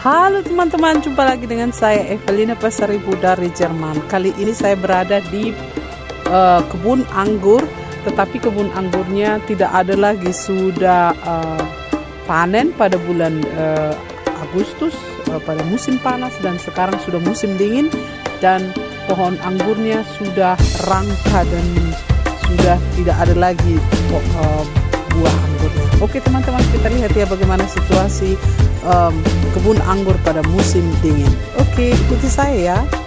Halo teman-teman, jumpa lagi dengan saya Evelina Pasaribu dari Jerman. Kali ini saya berada di kebun anggur, tetapi kebun anggurnya tidak ada lagi, sudah panen pada bulan Agustus pada musim panas, dan sekarang sudah musim dingin dan pohon anggurnya sudah rangka dan sudah tidak ada lagi buah anggurnya. Oke teman-teman, kita lihat ya bagaimana situasi kebun anggur pada musim dingin. Oke, ikuti saya ya.